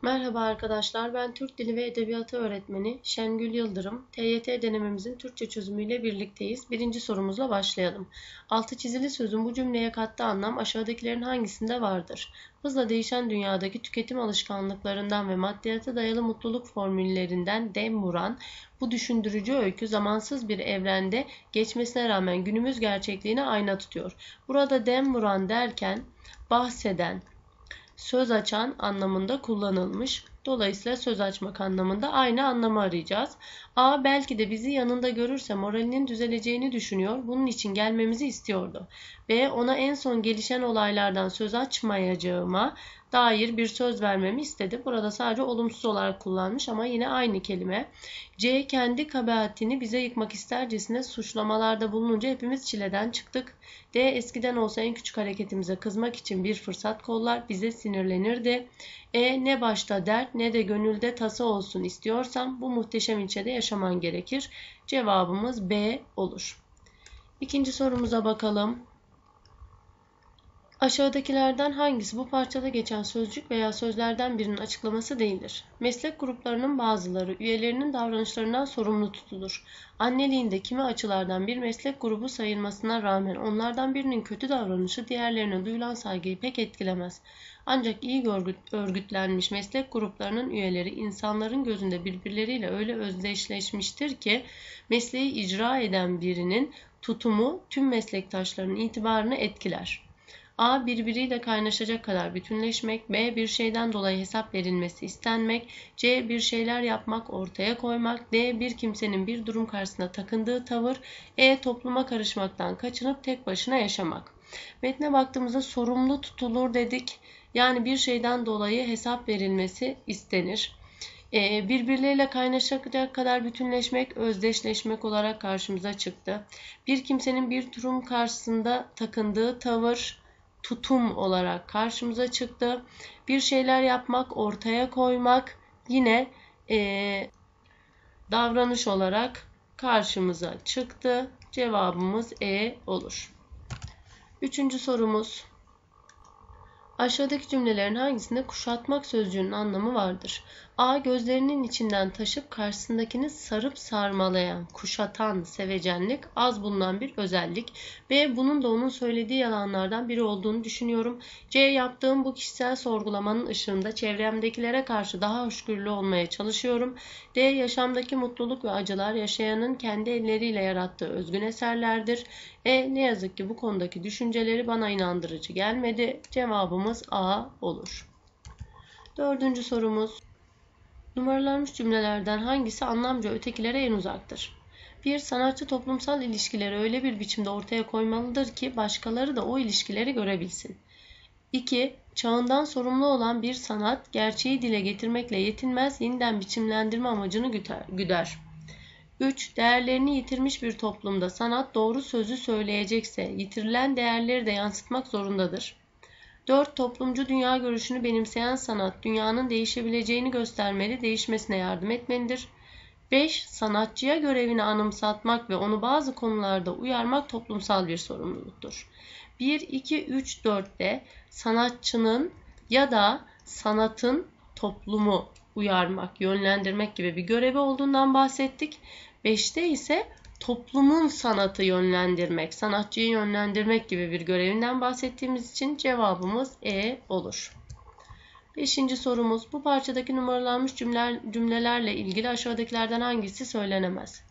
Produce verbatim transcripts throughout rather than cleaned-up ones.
Merhaba arkadaşlar, ben Türk Dili ve Edebiyatı öğretmeni Şengül Yıldırım. T Y T denememizin Türkçe çözümüyle birlikteyiz. Birinci sorumuzla başlayalım. Altı çizili sözün bu cümleye kattığı anlam aşağıdakilerin hangisinde vardır? Hızla değişen dünyadaki tüketim alışkanlıklarından ve maddiyata dayalı mutluluk formüllerinden dem vuran bu düşündürücü öykü zamansız bir evrende geçmesine rağmen günümüz gerçekliğine ayna tutuyor. Burada dem vuran derken bahseden, söz açan anlamında kullanılmış. Dolayısıyla söz açmak anlamında aynı anlamı arayacağız. A. Belki de bizi yanında görürse moralinin düzeleceğini düşünüyor. Bunun için gelmemizi istiyordu. B. Ona en son gelişen olaylardan söz açmayacağıma dair bir söz vermemi istedi. Burada sadece olumsuz olarak kullanmış ama yine aynı kelime. C. Kendi kabahatini bize yıkmak istercesine suçlamalarda bulununca hepimiz çileden çıktık. D. Eskiden olsa en küçük hareketimize kızmak için bir fırsat kollar, bize sinirlenirdi. E. Ne başta dert ne de gönülde tasa olsun istiyorsam bu muhteşem ilçede yaşaman gerekir. Cevabımız B olur. İkinci sorumuza bakalım. Aşağıdakilerden hangisi bu parçada geçen sözcük veya sözlerden birinin açıklaması değildir? Meslek gruplarının bazıları üyelerinin davranışlarından sorumlu tutulur. Anneliğinde kimi açılardan bir meslek grubu sayılmasına rağmen onlardan birinin kötü davranışı diğerlerine duyulan saygıyı pek etkilemez. Ancak iyi örgütlenmiş meslek gruplarının üyeleri insanların gözünde birbirleriyle öyle özdeşleşmiştir ki mesleği icra eden birinin tutumu tüm meslektaşlarının itibarını etkiler. A. Birbiriyle kaynaşacak kadar bütünleşmek. B. Bir şeyden dolayı hesap verilmesi istenmek. C. Bir şeyler yapmak, ortaya koymak. D. Bir kimsenin bir durum karşısında takındığı tavır. E. Topluma karışmaktan kaçınıp tek başına yaşamak. Metne baktığımızda sorumlu tutulur dedik. Yani bir şeyden dolayı hesap verilmesi istenir. E, birbirleriyle kaynaşacak kadar bütünleşmek, özdeşleşmek olarak karşımıza çıktı. Bir kimsenin bir durum karşısında takındığı tavır, tutum olarak karşımıza çıktı. Bir şeyler yapmak, ortaya koymak yine e, davranış olarak karşımıza çıktı. Cevabımız E olur. Üçüncü sorumuz. Aşağıdaki cümlelerin hangisinde kuşatmak sözcüğünün anlamı vardır? A. Gözlerinin içinden taşıp karşısındakini sarıp sarmalayan, kuşatan, sevecenlik, az bulunan bir özellik. B. Bunun da onun söylediği yalanlardan biri olduğunu düşünüyorum. C. Yaptığım bu kişisel sorgulamanın ışığında çevremdekilere karşı daha hoşgörülü olmaya çalışıyorum. D. Yaşamdaki mutluluk ve acılar yaşayanın kendi elleriyle yarattığı özgün eserlerdir. E. Ne yazık ki bu konudaki düşünceleri bana inandırıcı gelmedi. Cevabımız A olur. Dördüncü sorumuz. Numaralanmış cümlelerden hangisi anlamca ötekilere en uzaktır? Bir. Sanatçı toplumsal ilişkileri öyle bir biçimde ortaya koymalıdır ki başkaları da o ilişkileri görebilsin. İki. Çağından sorumlu olan bir sanat gerçeği dile getirmekle yetinmez, yeniden biçimlendirme amacını güder. üç. Değerlerini yitirmiş bir toplumda sanat doğru sözü söyleyecekse yitirilen değerleri de yansıtmak zorundadır. dört. Toplumcu dünya görüşünü benimseyen sanat dünyanın değişebileceğini göstermeli, değişmesine yardım etmelidir. beş. Sanatçıya görevini anımsatmak ve onu bazı konularda uyarmak toplumsal bir sorumluluktur. bir, iki, üç, dörtte sanatçının ya da sanatın toplumu uyarmak, yönlendirmek gibi bir görevi olduğundan bahsettik. beşte ise toplumun sanatı yönlendirmek, sanatçıyı yönlendirmek gibi bir görevinden bahsettiğimiz için cevabımız E olur. Beşinci sorumuz. Bu parçadaki numaralanmış cümleler, cümlelerle ilgili aşağıdakilerden hangisi söylenemez?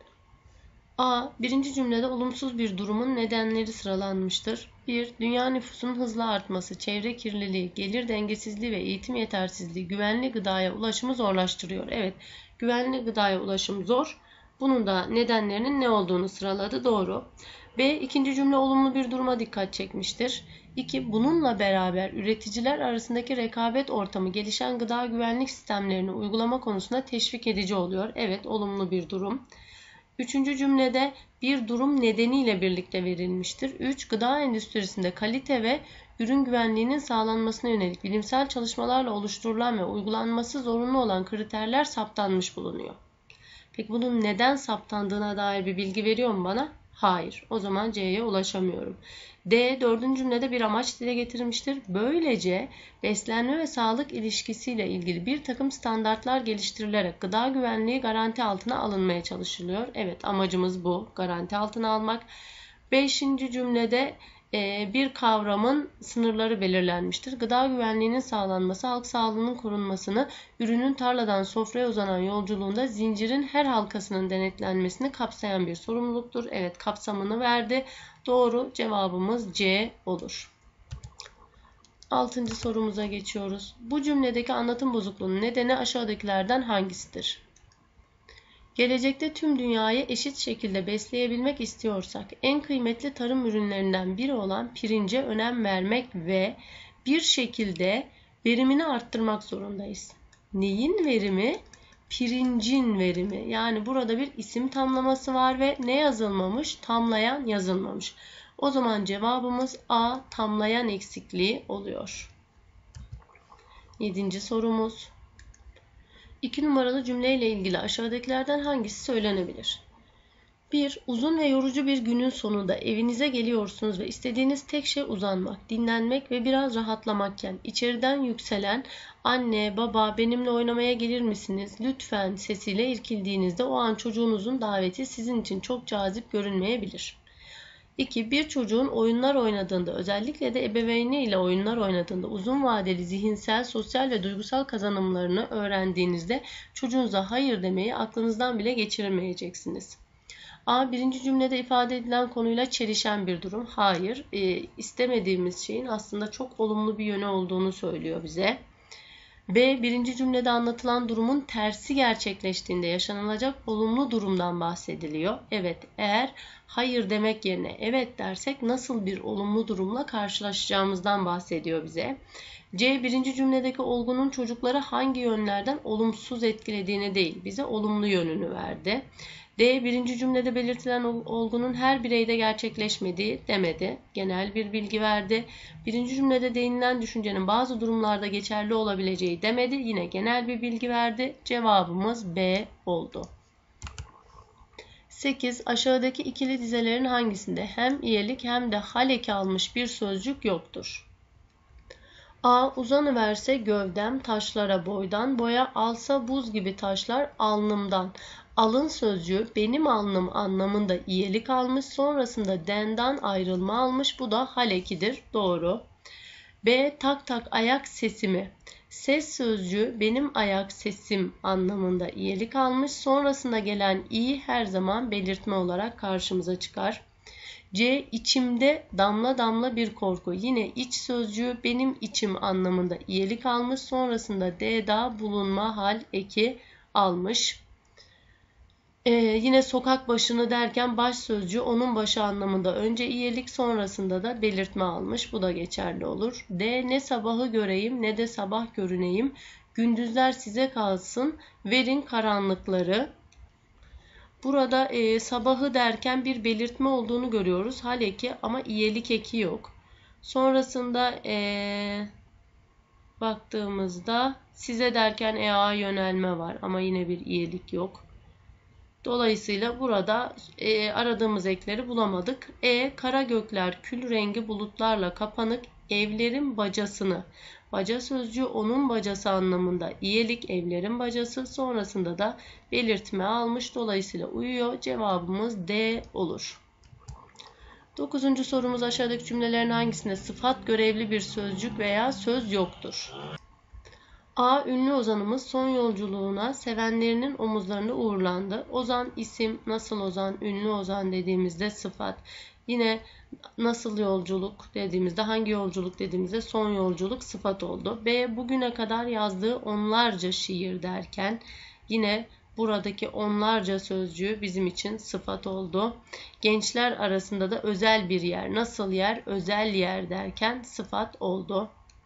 A. Birinci cümlede olumsuz bir durumun nedenleri sıralanmıştır. bir. Dünya nüfusunun hızla artması, çevre kirliliği, gelir dengesizliği ve eğitim yetersizliği güvenli gıdaya ulaşımı zorlaştırıyor. Evet, güvenli gıdaya ulaşım zor. Bunun da nedenlerinin ne olduğunu sıraladı. Doğru. B. İkinci cümle olumlu bir duruma dikkat çekmiştir. iki. Bununla beraber üreticiler arasındaki rekabet ortamı gelişen gıda güvenlik sistemlerini uygulama konusunda teşvik edici oluyor. Evet, olumlu bir durum. Üçüncü cümlede bir durum nedeniyle birlikte verilmiştir. üç. Gıda endüstrisinde kalite ve ürün güvenliğinin sağlanmasına yönelik bilimsel çalışmalarla oluşturulan ve uygulanması zorunlu olan kriterler saptanmış bulunuyor. Peki bunun neden saptandığına dair bir bilgi veriyor mu bana? Hayır. O zaman C'ye ulaşamıyorum. D. Dördüncü cümlede bir amaç dile getirilmiştir. Böylece beslenme ve sağlık ilişkisiyle ilgili bir takım standartlar geliştirilerek gıda güvenliği garanti altına alınmaya çalışılıyor. Evet, amacımız bu. Garanti altına almak. Beşinci cümlede bir kavramın sınırları belirlenmiştir. Gıda güvenliğinin sağlanması, halk sağlığının korunmasını, ürünün tarladan sofraya uzanan yolculuğunda zincirin her halkasının denetlenmesini kapsayan bir sorumluluktur. Evet, kapsamını verdi. Doğru cevabımız C olur. Altıncı sorumuza geçiyoruz. Bu cümledeki anlatım bozukluğunun nedeni aşağıdakilerden hangisidir? Gelecekte tüm dünyayı eşit şekilde besleyebilmek istiyorsak en kıymetli tarım ürünlerinden biri olan pirince önem vermek ve bir şekilde verimini arttırmak zorundayız. Neyin verimi? Pirincin verimi. Yani burada bir isim tamlaması var ve ne yazılmamış? Tamlayan yazılmamış. O zaman cevabımız A, tamlayan eksikliği oluyor. Yedinci sorumuz. İki numaralı cümleyle ilgili aşağıdakilerden hangisi söylenebilir? bir. Uzun ve yorucu bir günün sonunda evinize geliyorsunuz ve istediğiniz tek şey uzanmak, dinlenmek ve biraz rahatlamakken içeriden yükselen anne, baba benimle oynamaya gelir misiniz? Lütfen sesiyle irkildiğinizde o an çocuğunuzun daveti sizin için çok cazip görünmeyebilir. iki. Bir çocuğun oyunlar oynadığında, özellikle de ebeveyni ile oyunlar oynadığında uzun vadeli zihinsel, sosyal ve duygusal kazanımlarını öğrendiğinizde çocuğunuza hayır demeyi aklınızdan bile geçiremeyeceksiniz. A. Birinci cümlede ifade edilen konuyla çelişen bir durum. Hayır. E, istemediğimiz şeyin aslında çok olumlu bir yönü olduğunu söylüyor bize. B. Birinci cümlede anlatılan durumun tersi gerçekleştiğinde yaşanılacak olumlu durumdan bahsediliyor. Evet, eğer hayır demek yerine evet dersek nasıl bir olumlu durumla karşılaşacağımızdan bahsediyor bize. C. Birinci cümledeki olgunun çocukları hangi yönlerden olumsuz etkilediğini değil, bize olumlu yönünü verdi. D. Birinci cümlede belirtilen olgunun her bireyde gerçekleşmediği demedi. Genel bir bilgi verdi. Birinci cümlede değinilen düşüncenin bazı durumlarda geçerli olabileceği demedi. Yine genel bir bilgi verdi. Cevabımız B oldu. sekiz. Aşağıdaki ikili dizelerin hangisinde hem iyelik hem de hal eki almış bir sözcük yoktur? A. Uzanıverse gövdem taşlara boydan, boya alsa buz gibi taşlar alnımdan. Alın sözcüğü benim alnım anlamında iyelik almış, sonrasında denden ayrılma almış. Bu da hal ekidir. Doğru. B. Tak tak ayak sesimi. Ses sözcüğü benim ayak sesim anlamında iyelik almış, sonrasında gelen i her zaman belirtme olarak karşımıza çıkar. C. İçimde damla damla bir korku. Yine iç sözcüğü benim içim anlamında iyelik almış, sonrasında d'da bulunma hal eki almış. Ee, yine sokak başını derken baş sözcüğü onun başı anlamında önce iyelik, sonrasında da belirtme almış. Bu da geçerli olur. D. Ne sabahı göreyim ne de sabah görüneyim. Gündüzler size kalsın. Verin karanlıkları. Burada e, sabahı derken bir belirtme olduğunu görüyoruz. Hal eki ama iyelik eki yok. Sonrasında e, baktığımızda size derken ea yönelme var ama yine bir iyelik yok. Dolayısıyla burada e, aradığımız ekleri bulamadık. E. Kara gökler kül rengi bulutlarla kapanık, evlerin bacasını. Baca sözcüğü onun bacası anlamında iyelik, evlerin bacası, sonrasında da belirtme almış. Dolayısıyla uyuyor. Cevabımız D olur. Dokuzuncu sorumuz aşağıdaki cümlelerin hangisinde sıfat görevli bir sözcük veya söz yoktur? A. Ünlü ozanımız son yolculuğuna sevenlerinin omuzlarında uğurlandı. Ozan isim, nasıl ozan, ünlü ozan dediğimizde sıfat. Yine nasıl yolculuk dediğimizde, hangi yolculuk dediğimizde son yolculuk sıfat oldu. B. Bugüne kadar yazdığı onlarca şiir derken yine buradaki onlarca sözcüğü bizim için sıfat oldu. Gençler arasında da özel bir yer, nasıl yer, özel yer derken sıfat oldu.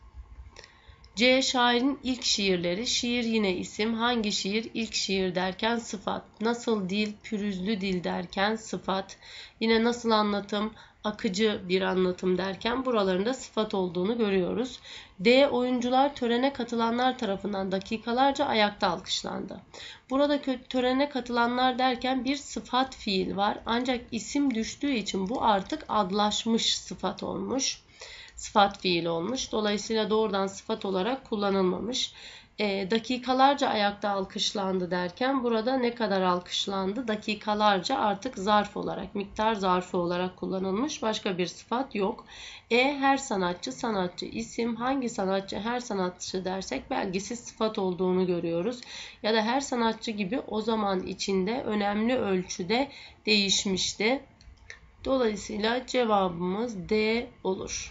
C. Şairin ilk şiirleri. Şiir yine isim. Hangi şiir? İlk şiir derken sıfat. Nasıl dil? Pürüzlü dil derken sıfat. Yine nasıl anlatım? akıcı bir anlatım derken buralarında sıfat olduğunu görüyoruz. D. Oyuncular törene katılanlar tarafından dakikalarca ayakta alkışlandı. Burada törene katılanlar derken bir sıfat fiil var. Ancak isim düştüğü için bu artık adlaşmış sıfat olmuş. Sıfat fiil olmuş. Dolayısıyla doğrudan sıfat olarak kullanılmamış. E, dakikalarca ayakta alkışlandı derken burada ne kadar alkışlandı? Dakikalarca artık zarf olarak, miktar zarfı olarak kullanılmış. Başka bir sıfat yok. E. Her sanatçı, sanatçı isim. Hangi sanatçı, her sanatçı dersek belgisiz sıfat olduğunu görüyoruz. Ya da her sanatçı gibi o zaman içinde önemli ölçüde değişmişti. Dolayısıyla cevabımız D olur.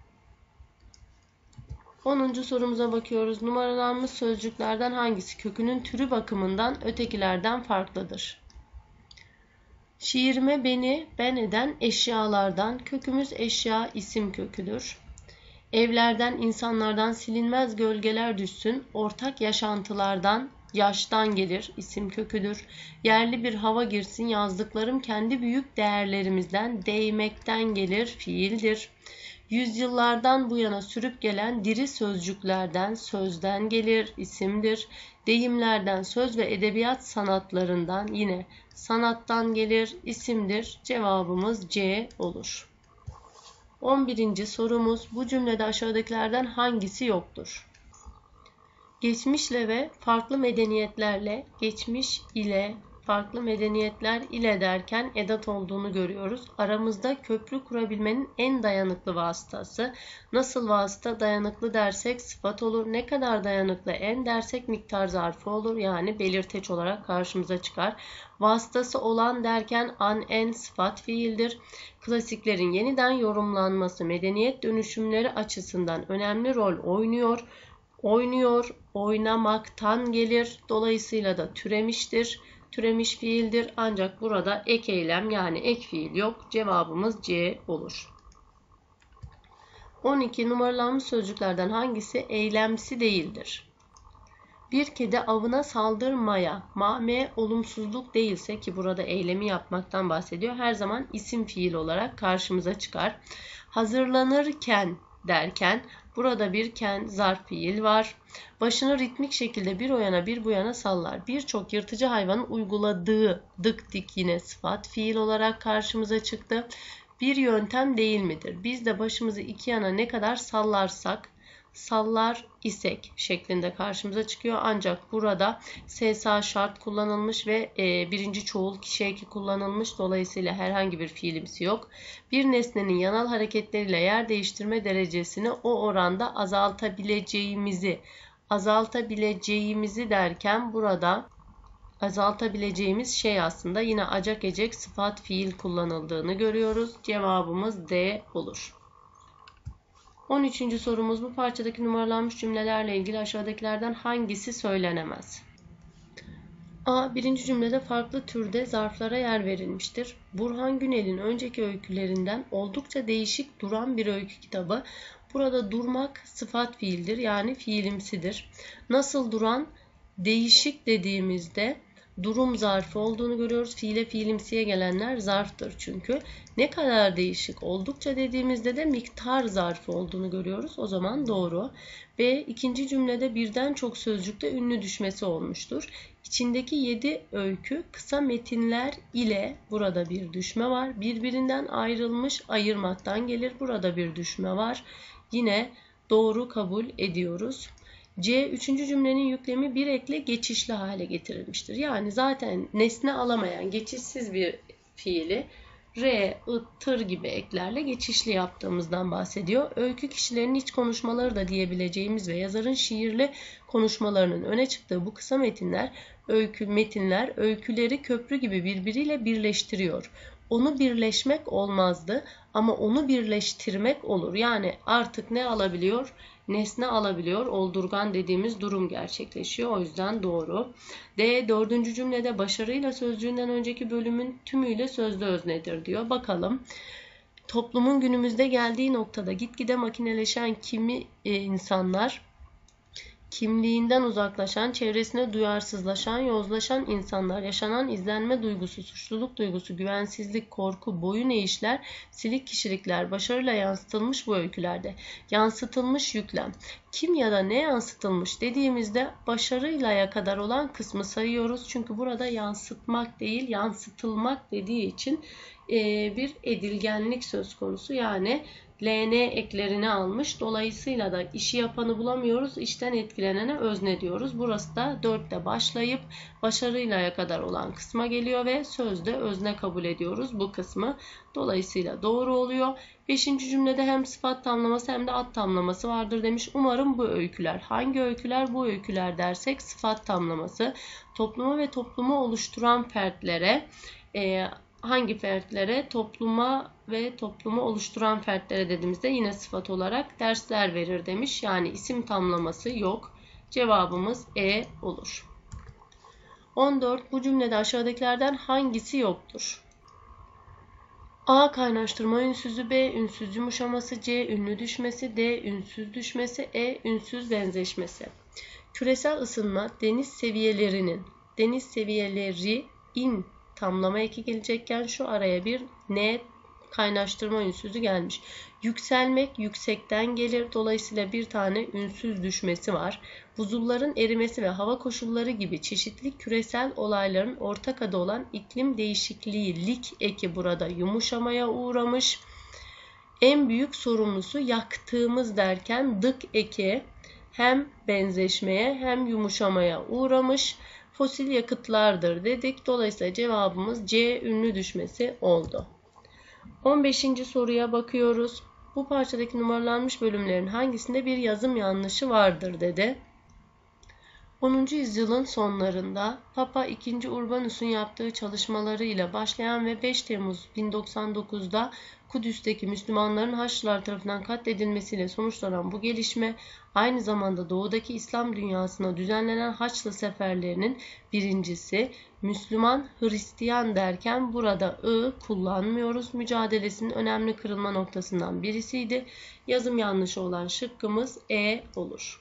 onuncu sorumuza bakıyoruz. Numaralanmış sözcüklerden hangisi kökünün türü bakımından ötekilerden farklıdır? Şiirime beni ben eden eşyalardan. Kökümüz eşya isim köküdür. Evlerden, insanlardan silinmez gölgeler düşsün. Ortak yaşantılardan, yaştan gelir isim köküdür. Yerli bir hava girsin. Yazdıklarım kendi büyük değerlerimizden, değmekten gelir fiildir. Yüzyıllardan bu yana sürüp gelen diri sözcüklerden, sözden gelir, isimdir. Deyimlerden, söz ve edebiyat sanatlarından yine sanattan gelir, isimdir. Cevabımız C olur. on birinci sorumuz, bu cümlede aşağıdakilerden hangisi yoktur? Geçmişle ve farklı medeniyetlerle, geçmiş ile farklı medeniyetler ile derken edat olduğunu görüyoruz. Aramızda köprü kurabilmenin en dayanıklı vasıtası. Nasıl vasıta? Dayanıklı dersek sıfat olur. Ne kadar dayanıklı? En dersek miktar zarfı olur. Yani belirteç olarak karşımıza çıkar. Vasıtası olan derken an en sıfat fiildir. Klasiklerin yeniden yorumlanması medeniyet dönüşümleri açısından önemli rol oynuyor. Oynuyor, oynamaktan gelir. Dolayısıyla da türemiştir. Türemiş fiildir. Ancak burada ek eylem yani ek fiil yok. Cevabımız C olur. on iki numaralanmış sözcüklerden hangisi eylemsi değildir? Bir kedi avına saldırmaya, mame olumsuzluk değilse ki burada eylemi yapmaktan bahsediyor. Her zaman isim fiil olarak karşımıza çıkar. Hazırlanırken derken burada bir ken zarf fiil var. Başını ritmik şekilde bir o yana bir bu yana sallar. Birçok yırtıcı hayvanın uyguladığı dık dik yine sıfat fiil olarak karşımıza çıktı. Bir yöntem değil midir? Biz de başımızı iki yana ne kadar sallarsak, sallar isek şeklinde karşımıza çıkıyor. Ancak burada sesa şart kullanılmış ve e, birinci çoğul kişi eki kullanılmış. Dolayısıyla herhangi bir fiilimsi yok. Bir nesnenin yanal hareketleriyle yer değiştirme derecesini o oranda azaltabileceğimizi, azaltabileceğimizi derken burada azaltabileceğimiz şey aslında yine acak ecek sıfat fiil kullanıldığını görüyoruz. Cevabımız D olur. on üçüncü sorumuz, bu parçadaki numaralanmış cümlelerle ilgili aşağıdakilerden hangisi söylenemez? A. Birinci cümlede farklı türde zarflara yer verilmiştir. Burhan Günel'in önceki öykülerinden oldukça değişik duran bir öykü kitabı. Burada durmak sıfat fiildir, yani fiilimsidir. Nasıl duran? Değişik dediğimizde durum zarfı olduğunu görüyoruz. Fiile fiilimsiye gelenler zarftır çünkü. Ne kadar değişik? Oldukça dediğimizde de miktar zarfı olduğunu görüyoruz. O zaman doğru. B. İkinci cümlede birden çok sözcükte ünlü düşmesi olmuştur. İçindeki yedi öykü kısa metinler ile burada bir düşme var. Birbirinden ayrılmış ayırmaktan gelir. Burada bir düşme var. Yine doğru kabul ediyoruz. C. Üçüncü cümlenin yüklemi bir ekle geçişli hale getirilmiştir. Yani zaten nesne alamayan geçişsiz bir fiili R, ı, tır gibi eklerle geçişli yaptığımızdan bahsediyor. Öykü kişilerin iç konuşmaları da diyebileceğimiz ve yazarın şiirli konuşmalarının öne çıktığı bu kısa metinler, öykü metinler öyküleri köprü gibi birbiriyle birleştiriyor. Onu birleşmek olmazdı ama onu birleştirmek olur. Yani artık ne alabiliyor? Nesne alabiliyor. Oldurgan dediğimiz durum gerçekleşiyor. O yüzden doğru. D. Dördüncü cümlede başarıyla sözcüğünden önceki bölümün tümüyle sözlü öznedir diyor. Bakalım. Toplumun günümüzde geldiği noktada gitgide makineleşen kimi e, insanlar kimliğinden uzaklaşan, çevresine duyarsızlaşan, yozlaşan insanlar, yaşanan izlenme duygusu, suçluluk duygusu, güvensizlik, korku, boyun eğişler, silik kişilikler başarıyla yansıtılmış bu öykülerde. Yansıtılmış yüklem. Kim ya da ne yansıtılmış dediğimizde başarıyla kadar olan kısmı sayıyoruz. Çünkü burada yansıtmak değil, yansıtılmak dediği için bir edilgenlik söz konusu. Yani L N eklerini almış. Dolayısıyla da işi yapanı bulamıyoruz. İşten etkilenene özne diyoruz. Burası da dörtte başlayıp başarıyla kadar olan kısma geliyor ve sözde özne kabul ediyoruz bu kısmı. Dolayısıyla doğru oluyor. Beşinci cümlede hem sıfat tamlaması hem de ad tamlaması vardır demiş. Umarım bu öyküler. Hangi öyküler? Bu öyküler dersek sıfat tamlaması. Toplumu ve toplumu oluşturan fertlere e, hangi fertlere? Topluma ve toplumu oluşturan fertlere dediğimizde yine sıfat olarak dersler verir demiş. Yani isim tamlaması yok. Cevabımız E olur. on dört. Bu cümlede aşağıdakilerden hangisi yoktur? A. Kaynaştırma ünsüzü, B. Ünsüz yumuşaması, C. Ünlü düşmesi, D. Ünsüz düşmesi, E. Ünsüz benzeşmesi. Küresel ısınma deniz seviyelerinin, deniz seviyeleri in tamlama eki gelecekken şu araya bir N kaynaştırma ünsüzü gelmiş. Yükselmek yüksekten gelir. Dolayısıyla bir tane ünsüz düşmesi var. Buzulların erimesi ve hava koşulları gibi çeşitli küresel olayların ortak adı olan iklim değişikliği lik eki burada yumuşamaya uğramış. En büyük sorumlusu yaktığımız derken dık eki hem benzeşmeye hem yumuşamaya uğramış. Fosil yakıtlardır dedik. Dolayısıyla cevabımız C ünlü düşmesi oldu. on beşinci soruya bakıyoruz. Bu parçadaki numaralanmış bölümlerin hangisinde bir yazım yanlışı vardır dedi. onuncu yüzyılın sonlarında Papa ikinci. Urbanus'un yaptığı çalışmalarıyla başlayan ve beş Temmuz bin doksan dokuzda Kudüs'teki Müslümanların Haçlılar tarafından katledilmesiyle sonuçlanan bu gelişme aynı zamanda doğudaki İslam dünyasına düzenlenen Haçlı seferlerinin birincisi. Müslüman, Hristiyan derken burada ı kullanmıyoruz. Mücadelesinin önemli kırılma noktasından birisiydi. Yazım yanlışı olan şıkkımız E olur.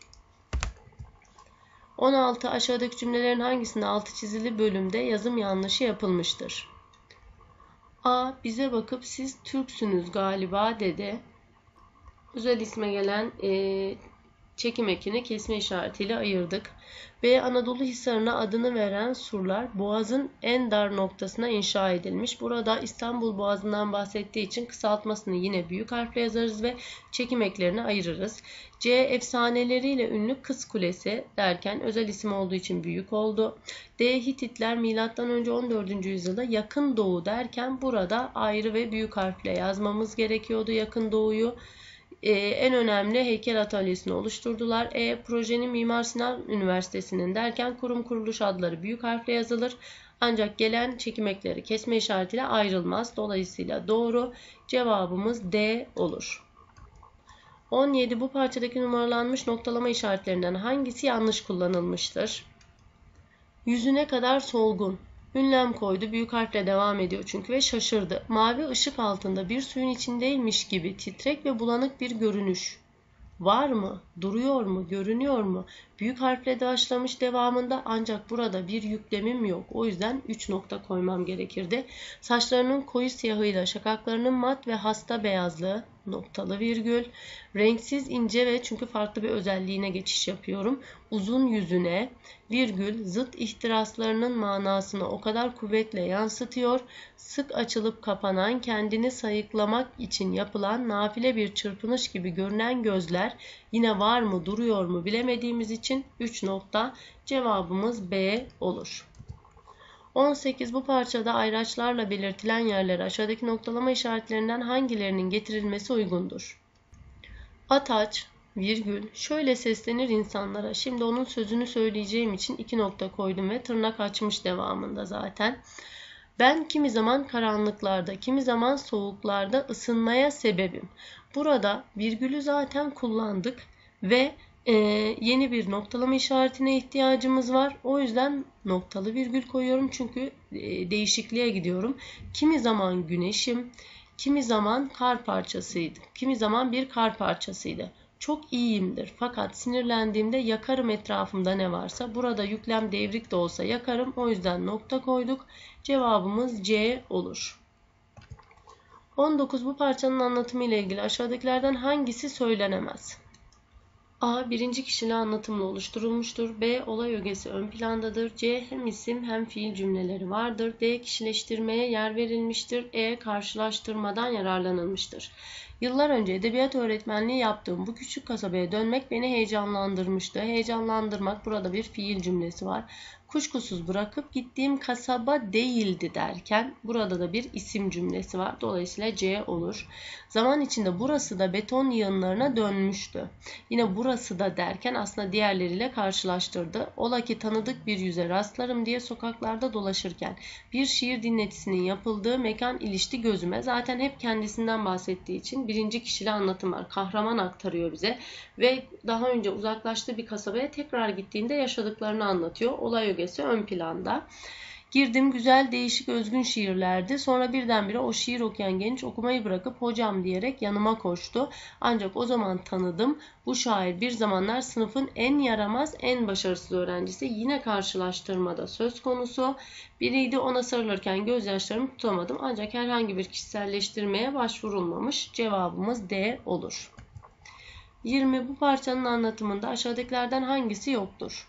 on altı. Aşağıdaki cümlelerin hangisinde altı çizili bölümde yazım yanlışı yapılmıştır? A. Bize bakıp siz Türksünüz galiba dedi. Özel isme gelen e, çekim ekini kesme işaretiyle ayırdık. B. Anadolu Hisarı'na adını veren surlar Boğaz'ın en dar noktasına inşa edilmiş. Burada İstanbul Boğazı'ndan bahsettiği için kısaltmasını yine büyük harfle yazarız ve çekim eklerini ayırırız. C. Efsaneleriyle ünlü Kız Kulesi derken özel isim olduğu için büyük oldu. D. Hititler milattan önce on dördüncü yüzyılda Yakın Doğu derken burada ayrı ve büyük harfle yazmamız gerekiyordu Yakın Doğu'yu. Ee, en önemli heykel atölyesini oluşturdular. E. Projenin Mimar Sinan Üniversitesi'nin derken kurum kuruluş adları büyük harfle yazılır. Ancak gelen çekim ekleri kesme işaretiyle ayrılmaz. Dolayısıyla doğru. Cevabımız D olur. on yedi. Bu parçadaki numaralanmış noktalama işaretlerinden hangisi yanlış kullanılmıştır? Yüzüne kadar solgun. Ünlem koydu. Büyük harfle devam ediyor çünkü ve şaşırdı. Mavi ışık altında bir suyun içindeymiş gibi titrek ve bulanık bir görünüş. Var mı? Duruyor mu? Görünüyor mu? Büyük harfle başlamış devamında ancak burada bir yüklemim yok. O yüzden üç nokta koymam gerekirdi. Saçlarının koyu siyahıyla şakaklarının mat ve hasta beyazlığı noktalı virgül. Renksiz ince ve çünkü farklı bir özelliğine geçiş yapıyorum. Uzun yüzüne virgül zıt ihtiraslarının manasını o kadar kuvvetle yansıtıyor. Sık açılıp kapanan kendini sayıklamak için yapılan nafile bir çırpınış gibi görünen gözler yine var mı duruyor mu bilemediğimiz için üç nokta cevabımız B olur. on sekiz. Bu parçada ayraçlarla belirtilen yerlere aşağıdaki noktalama işaretlerinden hangilerinin getirilmesi uygundur? Ataç, virgül, şöyle seslenir insanlara. Şimdi onun sözünü söyleyeceğim için iki nokta koydum ve tırnak açmış devamında zaten. Ben kimi zaman karanlıklarda, kimi zaman soğuklarda ısınmaya sebebim. Burada virgülü zaten kullandık ve e, yeni bir noktalama işaretine ihtiyacımız var. O yüzden noktalı virgül koyuyorum çünkü e, değişikliğe gidiyorum. Kimi zaman güneşim, kimi zaman kar parçasıydı, kimi zaman bir kar parçasıydı. Çok iyiyimdir fakat sinirlendiğimde yakarım etrafımda ne varsa. Burada yüklem devrik de olsa yakarım. O yüzden nokta koyduk. Cevabımız C olur. on dokuz. Bu parçanın anlatımı ile ilgili aşağıdakilerden hangisi söylenemez? A. Birinci kişili anlatımla oluşturulmuştur. B. Olay ögesi ön plandadır. C. Hem isim hem fiil cümleleri vardır. D. Kişileştirmeye yer verilmiştir. E. Karşılaştırmadan yararlanılmıştır. Yıllar önce edebiyat öğretmenliği yaptığım bu küçük kasabaya dönmek beni heyecanlandırmıştı. Heyecanlandırmak, burada bir fiil cümlesi var. Kuşkusuz bırakıp gittiğim kasaba değildi derken burada da bir isim cümlesi var. Dolayısıyla C olur. Zaman içinde burası da beton yığınlarına dönmüştü. Yine burası da derken aslında diğerleriyle karşılaştırdı. Ola ki tanıdık bir yüze rastlarım diye sokaklarda dolaşırken bir şiir dinletisinin yapıldığı mekan ilişti gözüme. Zaten hep kendisinden bahsettiği için birinci kişili anlatım var. Kahraman aktarıyor bize ve daha önce uzaklaştığı bir kasabaya tekrar gittiğinde yaşadıklarını anlatıyor. Olay ögesi ön planda. Girdim, güzel, değişik, özgün şiirlerdi. Sonra birdenbire o şiir okuyan genç okumayı bırakıp hocam diyerek yanıma koştu. Ancak o zaman tanıdım. Bu şair bir zamanlar sınıfın en yaramaz, en başarısız öğrencisi. Yine karşılaştırmada söz konusu biriydi. Ona sarılırken gözyaşlarımı tutamadım. Ancak herhangi bir kişiselleştirmeye başvurulmamış. Cevabımız D olur. yirmi. Bu parçanın anlatımında aşağıdakilerden hangisi yoktur?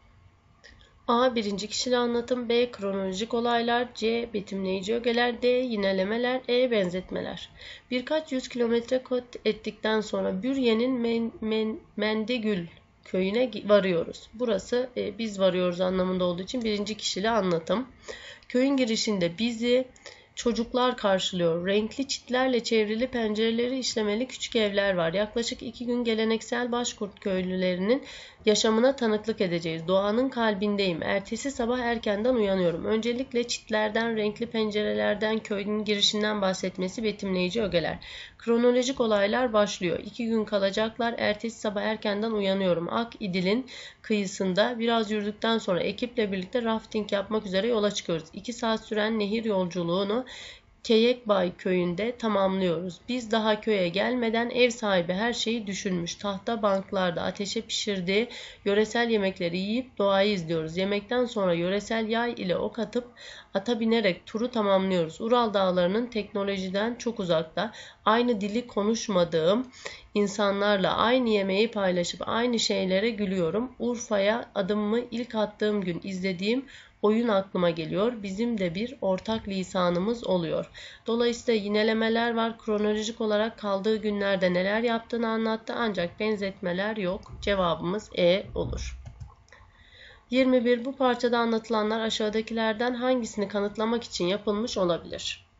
A. Birinci kişili anlatım. B. Kronolojik olaylar. C. Betimleyici ögeler. D. Yinelemeler. E. Benzetmeler. Birkaç yüz kilometre kat ettikten sonra Bürye'nin Men Men Mendegül köyüne varıyoruz. Burası e, biz varıyoruz anlamında olduğu için birinci kişili anlatım. Köyün girişinde bizi çocuklar karşılıyor. Renkli çitlerle çevrili pencereleri işlemeli küçük evler var. Yaklaşık iki gün geleneksel Başkurt köylülerinin yaşamına tanıklık edeceğiz. Doğanın kalbindeyim. Ertesi sabah erkenden uyanıyorum. Öncelikle çitlerden, renkli pencerelerden, köyün girişinden bahsetmesi betimleyici ögeler. Kronolojik olaylar başlıyor. İki gün kalacaklar. Ertesi sabah erkenden uyanıyorum. Ak İdil'in kıyısında biraz yürüdükten sonra ekiple birlikte rafting yapmak üzere yola çıkıyoruz. İki saat süren nehir yolculuğunu Keyekbay köyünde tamamlıyoruz. Biz daha köye gelmeden ev sahibi her şeyi düşünmüş. Tahta banklarda ateşe pişirdiği yöresel yemekleri yiyip doğayı izliyoruz. Yemekten sonra yöresel yay ile ok atıp ata binerek turu tamamlıyoruz. Ural dağlarının teknolojiden çok uzakta, aynı dili konuşmadığım insanlarla aynı yemeği paylaşıp aynı şeylere gülüyorum. Urfa'ya adımımı ilk attığım gün izlediğim oyun aklıma geliyor. Bizim de bir ortak lisanımız oluyor. Dolayısıyla yinelemeler var. Kronolojik olarak kaldığı günlerde neler yaptığını anlattı ancak benzetmeler yok. Cevabımız E olur. yirmi bir. Bu parçada anlatılanlar aşağıdakilerden hangisini kanıtlamak için yapılmış olabilir?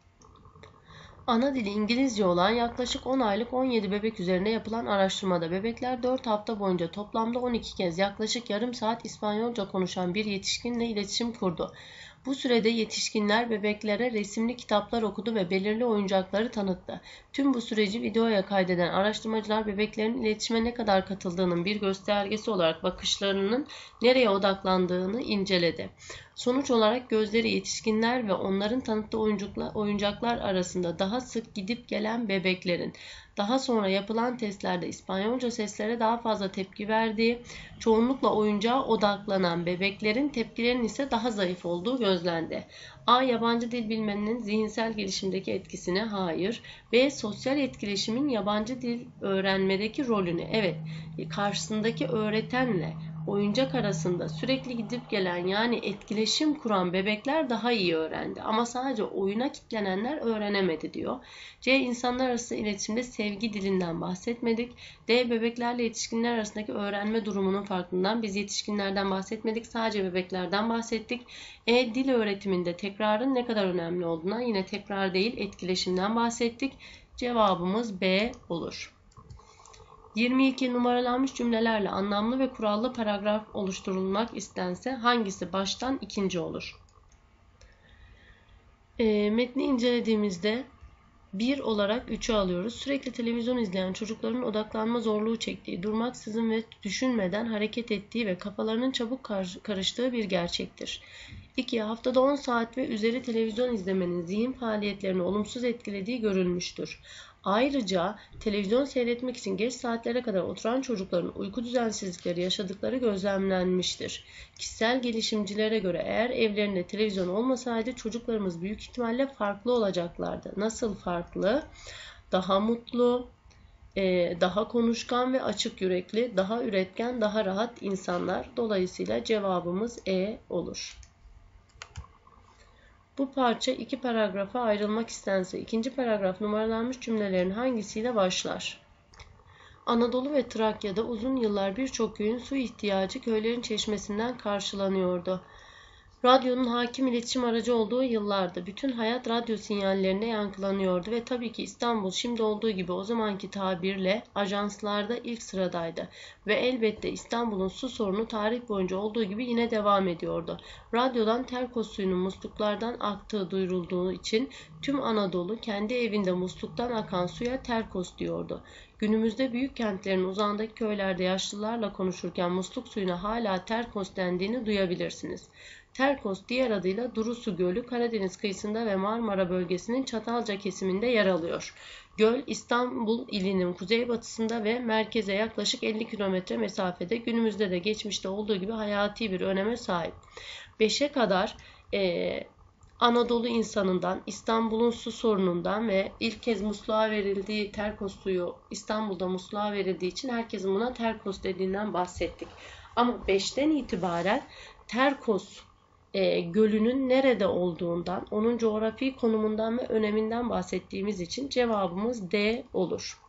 Ana dili İngilizce olan yaklaşık on aylık on yedi bebek üzerine yapılan araştırmada bebekler dört hafta boyunca toplamda on iki kez yaklaşık yarım saat İspanyolca konuşan bir yetişkinle iletişim kurdu. Bu sürede yetişkinler bebeklere resimli kitaplar okudu ve belirli oyuncakları tanıttı. Tüm bu süreci videoya kaydeden araştırmacılar bebeklerin iletişime ne kadar katıldığının bir göstergesi olarak bakışlarının nereye odaklandığını inceledi. Sonuç olarak gözleri yetişkinler ve onların tanıttığı oyuncaklar arasında daha sık gidip gelen bebeklerin daha sonra yapılan testlerde İspanyolca seslere daha fazla tepki verdiği, çoğunlukla oyuncağa odaklanan bebeklerin tepkilerinin ise daha zayıf olduğu gözlendi. A. Yabancı dil bilmenin zihinsel gelişimdeki etkisine hayır. B. Sosyal etkileşimin yabancı dil öğrenmedeki rolünü. Evet, karşısındaki öğretenle oyuncak arasında sürekli gidip gelen yani etkileşim kuran bebekler daha iyi öğrendi. Ama sadece oyuna kitlenenler öğrenemedi diyor. C. İnsanlar arası iletişimde sevgi dilinden bahsetmedik. D. Bebeklerle yetişkinler arasındaki öğrenme durumunun farkından biz yetişkinlerden bahsetmedik. Sadece bebeklerden bahsettik. E. Dil öğretiminde tekrarın ne kadar önemli olduğundan yine tekrar değil etkileşimden bahsettik. Cevabımız B olur. yirmi iki. Numaralanmış cümlelerle anlamlı ve kurallı paragraf oluşturulmak istense hangisi baştan ikinci olur? E, metni incelediğimizde bir olarak üçü alıyoruz. Sürekli televizyon izleyen çocukların odaklanma zorluğu çektiği, durmaksızın ve düşünmeden hareket ettiği ve kafalarının çabuk karıştığı bir gerçektir. iki. Haftada on saat ve üzeri televizyon izlemenin zihin faaliyetlerini olumsuz etkilediği görülmüştür. Ayrıca televizyon seyretmek için geç saatlere kadar oturan çocukların uyku düzensizlikleri yaşadıkları gözlemlenmiştir. Kişisel gelişimcilere göre eğer evlerinde televizyon olmasaydı çocuklarımız büyük ihtimalle farklı olacaklardı. Nasıl farklı? Daha mutlu, daha konuşkan ve açık yürekli, daha üretken, daha rahat insanlar. Dolayısıyla cevabımız E olur. Bu parça iki paragrafa ayrılmak istense ikinci paragraf numaralanmış cümlelerin hangisiyle başlar? Anadolu ve Trakya'da uzun yıllar birçok köyün su ihtiyacı köylerin çeşmesinden karşılanıyordu. Radyonun hakim iletişim aracı olduğu yıllardı. Bütün hayat radyo sinyallerinde yankılanıyordu ve tabii ki İstanbul şimdi olduğu gibi o zamanki tabirle ajanslarda ilk sıradaydı. Ve elbette İstanbul'un su sorunu tarih boyunca olduğu gibi yine devam ediyordu. Radyodan Terkos suyunun musluklardan aktığı duyurulduğu için tüm Anadolu kendi evinde musluktan akan suya Terkos diyordu. Günümüzde büyük kentlerin uzağındaki köylerde yaşlılarla konuşurken musluk suyuna hala Terkos dendiğini duyabilirsiniz. Terkos diğer adıyla Durusu Gölü Karadeniz kıyısında ve Marmara bölgesinin Çatalca kesiminde yer alıyor. Göl İstanbul ilinin kuzeybatısında ve merkeze yaklaşık elli kilometre mesafede, günümüzde de geçmişte olduğu gibi hayati bir öneme sahip. beşe kadar e, Anadolu insanından, İstanbul'un su sorunundan ve ilk kez musluğa verildiği Terkos suyu İstanbul'da musluğa verildiği için herkesin buna Terkos dediğinden bahsettik. Ama beşten itibaren Terkos E, gölünün nerede olduğundan, onun coğrafi konumundan ve öneminden bahsettiğimiz için cevabımız D olur.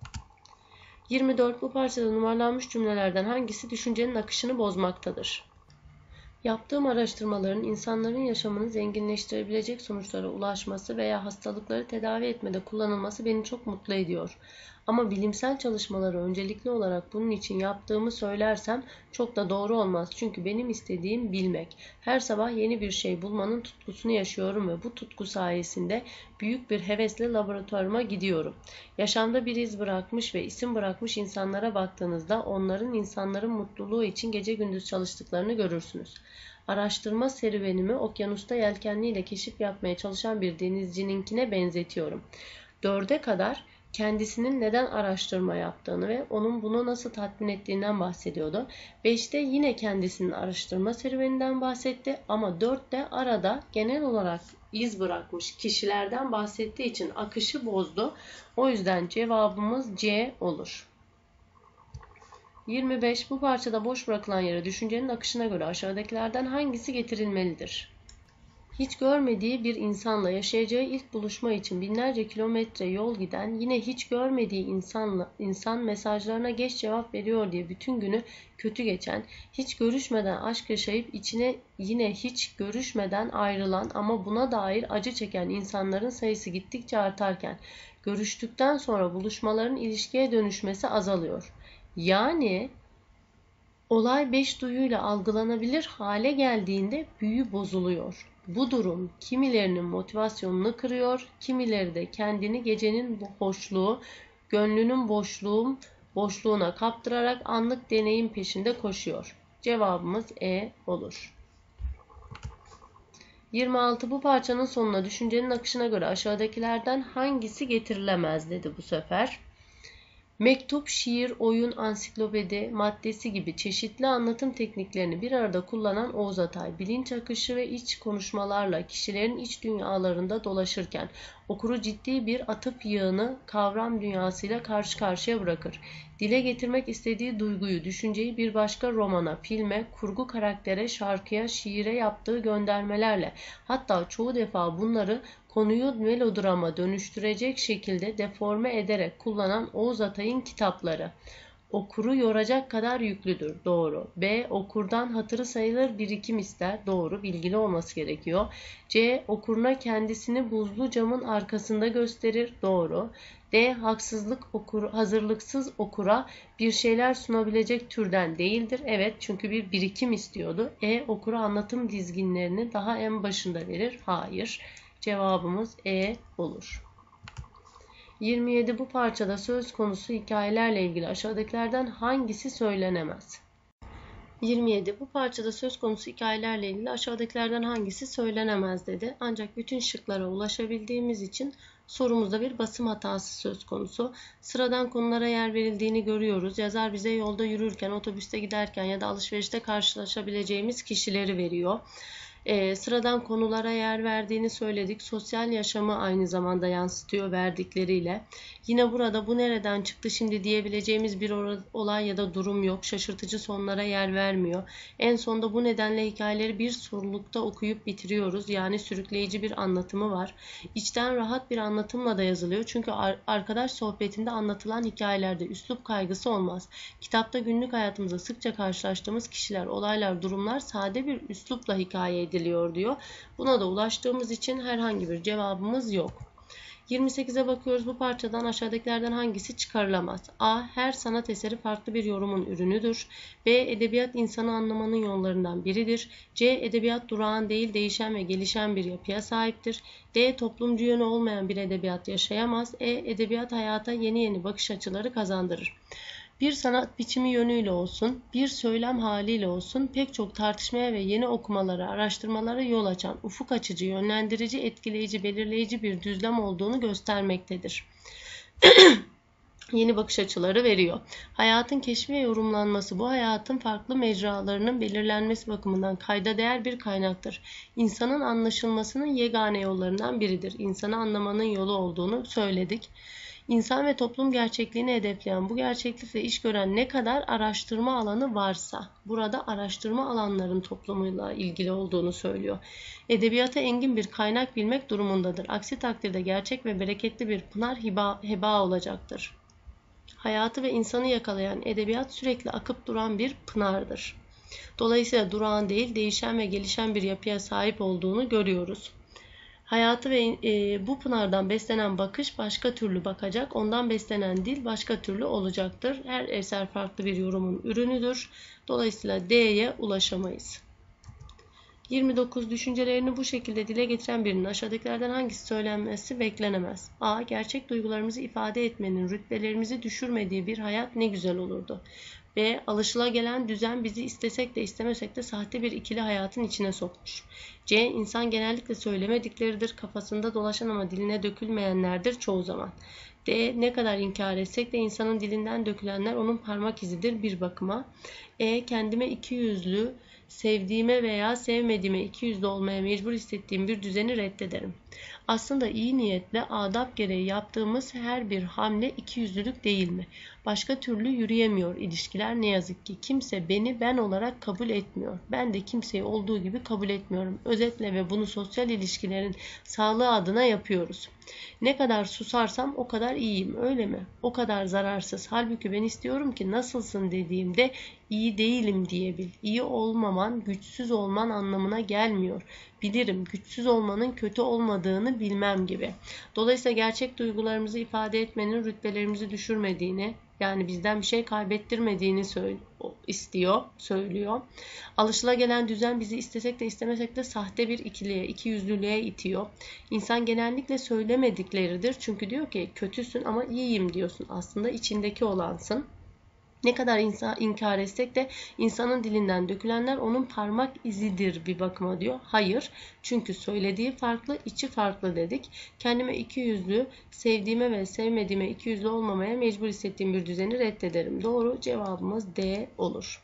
yirmi dört. Bu parçada numaralanmış cümlelerden hangisi düşüncenin akışını bozmaktadır? Yaptığım araştırmaların insanların yaşamını zenginleştirebilecek sonuçlara ulaşması veya hastalıkları tedavi etmede kullanılması beni çok mutlu ediyor. Ama bilimsel çalışmaları öncelikli olarak bunun için yaptığımı söylersem çok da doğru olmaz. Çünkü benim istediğim bilmek. Her sabah yeni bir şey bulmanın tutkusunu yaşıyorum ve bu tutku sayesinde büyük bir hevesle laboratuvarıma gidiyorum. Yaşamda bir iz bırakmış ve isim bırakmış insanlara baktığınızda onların insanların mutluluğu için gece gündüz çalıştıklarını görürsünüz. Araştırma serüvenimi okyanusta yelkenliyle keşif yapmaya çalışan bir denizcininkine benzetiyorum. Dörde kadar kendisinin neden araştırma yaptığını ve onun bunu nasıl tatmin ettiğinden bahsediyordu. beşte yine kendisinin araştırma serüveninden bahsetti ama dörtte arada genel olarak iz bırakmış kişilerden bahsettiği için akışı bozdu. O yüzden cevabımız C olur. yirmi beş. Bu parçada boş bırakılan yere düşüncenin akışına göre aşağıdakilerden hangisi getirilmelidir? Hiç görmediği bir insanla yaşayacağı ilk buluşma için binlerce kilometre yol giden, yine hiç görmediği insanla, insan mesajlarına geç cevap veriyor diye bütün günü kötü geçen, hiç görüşmeden aşk yaşayıp içine yine hiç görüşmeden ayrılan ama buna dair acı çeken insanların sayısı gittikçe artarken, görüştükten sonra buluşmaların ilişkiye dönüşmesi azalıyor. Yani olay beş duyuyla algılanabilir hale geldiğinde büyü bozuluyor. Bu durum kimilerinin motivasyonunu kırıyor, kimileri de kendini gecenin hoşluğu, gönlünün boşluğum, boşluğuna kaptırarak anlık deneyim peşinde koşuyor. Cevabımız E olur. yirmi altı. Bu parçanın sonuna düşüncenin akışına göre aşağıdakilerden hangisi getirilemez dedi bu sefer. Mektup, şiir, oyun, ansiklopedi, maddesi gibi çeşitli anlatım tekniklerini bir arada kullanan Oğuz Atay, bilinç akışı ve iç konuşmalarla kişilerin iç dünyalarında dolaşırken okuru ciddi bir atıf yığını kavram dünyasıyla karşı karşıya bırakır. Dile getirmek istediği duyguyu, düşünceyi bir başka romana, filme, kurgu karaktere, şarkıya, şiire yaptığı göndermelerle, hatta çoğu defa bunları konuyu melodrama dönüştürecek şekilde deforme ederek kullanan Oğuz Atay'ın kitapları. Okuru yoracak kadar yüklüdür. Doğru. B. Okurdan hatırı sayılır birikim ister. Doğru. Bilgili olması gerekiyor. C. Okuruna kendisini buzlu camın arkasında gösterir. Doğru. D. Haksızlık okur, hazırlıksız okura bir şeyler sunabilecek türden değildir. Evet, çünkü bir birikim istiyordu. E. Okura anlatım dizginlerini daha en başında verir. Hayır. Cevabımız E olur. yirmi yedi. Bu parçada söz konusu hikayelerle ilgili aşağıdakilerden hangisi söylenemez? yirmi yedi. Bu parçada söz konusu hikayelerle ilgili aşağıdakilerden hangisi söylenemez dedi. Ancak bütün şıklara ulaşabildiğimiz için Sorumuzda bir basım hatası söz konusu. Sıradan konulara yer verildiğini görüyoruz. Yazar bize yolda yürürken, otobüste giderken ya da alışverişte karşılaşabileceğimiz kişileri veriyor. E, sıradan konulara yer verdiğini söyledik. Sosyal yaşamı aynı zamanda yansıtıyor verdikleriyle. Yine burada bu nereden çıktı şimdi diyebileceğimiz bir olay ya da durum yok. Şaşırtıcı sonlara yer vermiyor. En sonda bu nedenle hikayeleri bir sorulukta okuyup bitiriyoruz. Yani sürükleyici bir anlatımı var. İçten rahat bir anlatımla da yazılıyor. Çünkü arkadaş sohbetinde anlatılan hikayelerde üslup kaygısı olmaz. Kitapta günlük hayatımızda sıkça karşılaştığımız kişiler, olaylar, durumlar sade bir üslupla hikaye ediliyor diyor. Buna da ulaştığımız için herhangi bir cevabımız yok. yirmi sekize bakıyoruz. Bu parçadan aşağıdakilerden hangisi çıkarılamaz? A. Her sanat eseri farklı bir yorumun ürünüdür. B. Edebiyat insanı anlamanın yollarından biridir. C. Edebiyat durağan değil, değişen ve gelişen bir yapıya sahiptir. D. Toplumcu yönü olmayan bir edebiyat yaşayamaz. E. Edebiyat hayata yeni yeni bakış açıları kazandırır. Bir sanat biçimi yönüyle olsun, bir söylem haliyle olsun pek çok tartışmaya ve yeni okumalara, araştırmalara yol açan, ufuk açıcı, yönlendirici, etkileyici, belirleyici bir düzlem olduğunu göstermektedir. Yeni bakış açıları veriyor. Hayatın keşfi ve yorumlanması bu hayatın farklı mecralarının belirlenmesi bakımından kayda değer bir kaynaktır. İnsanın anlaşılmasının yegane yollarından biridir. İnsanı anlamanın yolu olduğunu söyledik. İnsan ve toplum gerçekliğini hedefleyen, bu gerçeklikle iş gören ne kadar araştırma alanı varsa, burada araştırma alanların toplumuyla ilgili olduğunu söylüyor. Edebiyata engin bir kaynak bilmek durumundadır. Aksi takdirde gerçek ve bereketli bir pınar heba, heba olacaktır. Hayatı ve insanı yakalayan edebiyat sürekli akıp duran bir pınardır. Dolayısıyla durağan değil, değişen ve gelişen bir yapıya sahip olduğunu görüyoruz. Hayatı ve e, bu pınardan beslenen bakış başka türlü bakacak, ondan beslenen dil başka türlü olacaktır. Her eser farklı bir yorumun ürünüdür. Dolayısıyla D'ye ulaşamayız. yirmi dokuz. Düşüncelerini bu şekilde dile getiren birinin aşağıdakilerden hangisi söylenmesi beklenemez? A. Gerçek duygularımızı ifade etmenin rütbelerimizi düşürmediği bir hayat ne güzel olurdu. B. Alışılagelen düzen bizi istesek de istemesek de sahte bir ikili hayatın içine sokmuş. C. İnsan genellikle söylemedikleridir, kafasında dolaşan ama diline dökülmeyenlerdir çoğu zaman. D. Ne kadar inkar etsek de insanın dilinden dökülenler onun parmak izidir bir bakıma. E. Kendime ikiyüzlü, sevdiğime veya sevmediğime ikiyüzlü olmaya mecbur hissettiğim bir düzeni reddederim. Aslında iyi niyetle adab gereği yaptığımız her bir hamle ikiyüzlülük değil mi? Başka türlü yürüyemiyor ilişkiler ne yazık ki. Kimse beni ben olarak kabul etmiyor. Ben de kimseyi olduğu gibi kabul etmiyorum. Özetle ve bunu sosyal ilişkilerin sağlığı adına yapıyoruz. Ne kadar susarsam o kadar iyiyim, öyle mi? O kadar zararsız. Halbuki ben istiyorum ki nasılsın dediğimde iyi değilim diyebil. İyi olmaman, güçsüz olman anlamına gelmiyor. Bilirim, güçsüz olmanın kötü olmadığını bilmem gibi. Dolayısıyla gerçek duygularımızı ifade etmenin rütbelerimizi düşürmediğini, yani bizden bir şey kaybettirmediğini istiyor, söylüyor. Alışılagelen düzen bizi istesek de istemesek de sahte bir ikiliğe, ikiyüzlülüğe itiyor. İnsan genellikle söylemedikleridir. Çünkü diyor ki kötüsün ama iyiyim diyorsun. Aslında içindeki olansın. Ne kadar insan, inkar etsek de insanın dilinden dökülenler onun parmak izidir bir bakıma diyor. Hayır, çünkü söylediği farklı, içi farklı dedik. Kendime ikiyüzlü, sevdiğime ve sevmediğime ikiyüzlü olmamaya mecbur hissettiğim bir düzeni reddederim. Doğru, cevabımız D olur.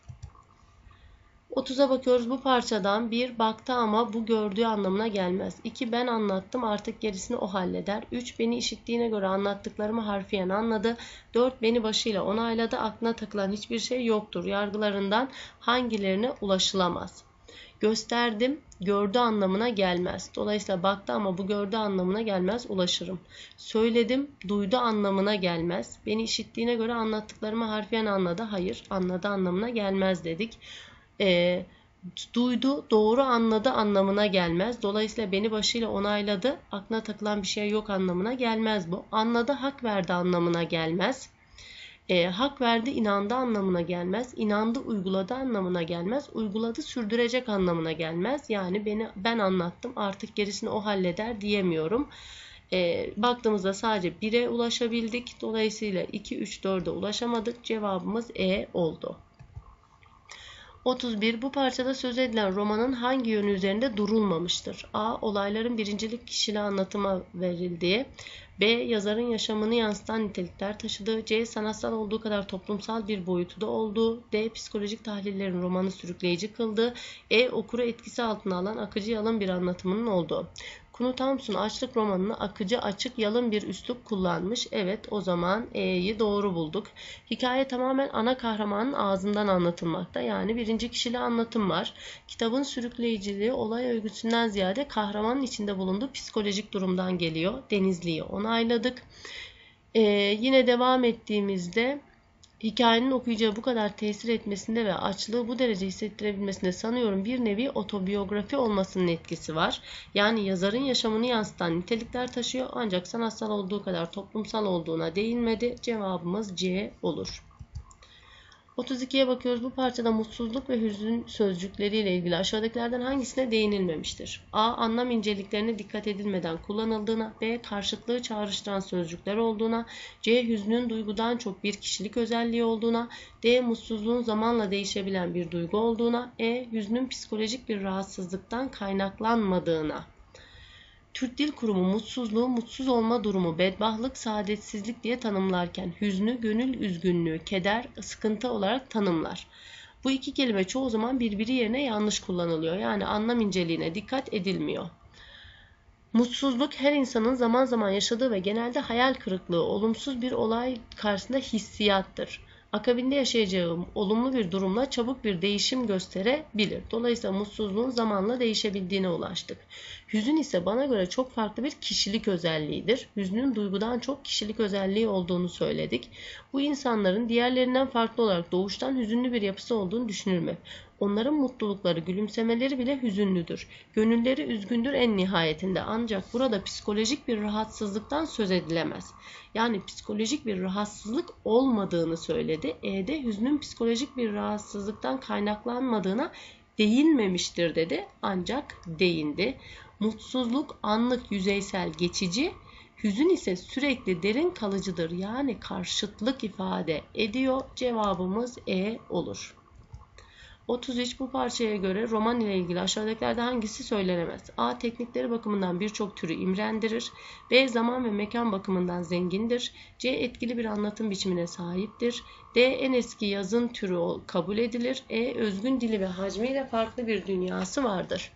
otuza bakıyoruz. Bu parçadan bir baktı ama bu gördüğü anlamına gelmez. iki ben anlattım artık gerisini o halleder. üç beni işittiğine göre anlattıklarımı harfiyen anladı. dört beni başıyla onayladı. Aklına takılan hiçbir şey yoktur. Yargılarından hangilerine ulaşılamaz? Gösterdim, gördü anlamına gelmez. Dolayısıyla baktı ama bu gördü anlamına gelmez, ulaşırım. Söyledim, duydu anlamına gelmez. Beni işittiğine göre anlattıklarımı harfiyen anladı. Hayır, anladı anlamına gelmez dedik. E, duydu, doğru anladı anlamına gelmez. Dolayısıyla beni başıyla onayladı, aklına takılan bir şey yok anlamına gelmez bu. Anladı, hak verdi anlamına gelmez. E, hak verdi, inandı anlamına gelmez. İnandı, uyguladı anlamına gelmez. Uyguladı, sürdürecek anlamına gelmez. Yani beni ben anlattım, artık gerisini o halleder diyemiyorum. E, baktığımızda sadece bire ulaşabildik. Dolayısıyla iki, üç, dörde ulaşamadık. Cevabımız E oldu. otuz bir. Bu parçada söz edilen romanın hangi yönü üzerinde durulmamıştır? A. Olayların birincilik kişiliği anlatıma verildiği. B. Yazarın yaşamını yansıtan nitelikler taşıdığı. C. Sanatsal olduğu kadar toplumsal bir boyutu da olduğu. D. Psikolojik tahlillerin romanı sürükleyici kıldığı. E. Okuru etkisi altına alan akıcı yalın bir anlatımının olduğu. Knut Hamsun Açlık romanını akıcı, açık, yalın bir üslup kullanmış. Evet, o zaman E'yi doğru bulduk. Hikaye tamamen ana kahramanın ağzından anlatılmakta. Yani birinci kişili anlatım var. Kitabın sürükleyiciliği olay örgüsünden ziyade kahramanın içinde bulunduğu psikolojik durumdan geliyor. Denizli'yi onayladık. Ee, yine devam ettiğimizde hikayenin okuyucuya bu kadar tesir etmesinde ve açlığı bu derece hissettirebilmesinde sanıyorum bir nevi otobiyografi olmasının etkisi var. Yani yazarın yaşamını yansıtan nitelikler taşıyor ancak sanatsal olduğu kadar toplumsal olduğuna değinmedi. Cevabımız C olur. otuz ikiye bakıyoruz. Bu parçada mutsuzluk ve hüzün sözcükleriyle ilgili aşağıdakilerden hangisine değinilmemiştir? A. Anlam inceliklerine dikkat edilmeden kullanıldığına. B. Karşıtlığı çağrıştıran sözcükler olduğuna. C. Hüznün duygudan çok bir kişilik özelliği olduğuna. D. Mutsuzluğun zamanla değişebilen bir duygu olduğuna. E. Hüznün psikolojik bir rahatsızlıktan kaynaklanmadığına. Türk Dil Kurumu mutsuzluğu, mutsuz olma durumu, bedbahtlık, saadetsizlik diye tanımlarken hüznü, gönül üzgünlüğü, keder, sıkıntı olarak tanımlar. Bu iki kelime çoğu zaman birbiri yerine yanlış kullanılıyor. Yani anlam inceliğine dikkat edilmiyor. Mutsuzluk her insanın zaman zaman yaşadığı ve genelde hayal kırıklığı, olumsuz bir olay karşısında hissiyattır. Akabinde yaşayacağım olumlu bir durumla çabuk bir değişim gösterebilir. Dolayısıyla mutsuzluğun zamanla değişebildiğine ulaştık. Hüzün ise bana göre çok farklı bir kişilik özelliğidir. Hüznün duygudan çok kişilik özelliği olduğunu söyledik. Bu insanların diğerlerinden farklı olarak doğuştan hüzünlü bir yapısı olduğunu düşünürüm hep. Onların mutlulukları, gülümsemeleri bile hüzünlüdür. Gönülleri üzgündür en nihayetinde. Ancak burada psikolojik bir rahatsızlıktan söz edilemez. Yani psikolojik bir rahatsızlık olmadığını söyledi. E'de hüznün psikolojik bir rahatsızlıktan kaynaklanmadığına değinmemiştir dedi. Ancak değindi. Mutsuzluk anlık, yüzeysel, geçici. Hüzün ise sürekli derin kalıcıdır. Yani karşıtlık ifade ediyor. Cevabımız E olur. otuz üç Bu parçaya göre roman ile ilgili aşağıdakilerden hangisi söylenemez? A. Teknikleri bakımından birçok türü imrendirir. B. Zaman ve mekan bakımından zengindir. C. Etkili bir anlatım biçimine sahiptir. D. En eski yazın türü kabul edilir. E. Özgün dili ve hacmiyle farklı bir dünyası vardır.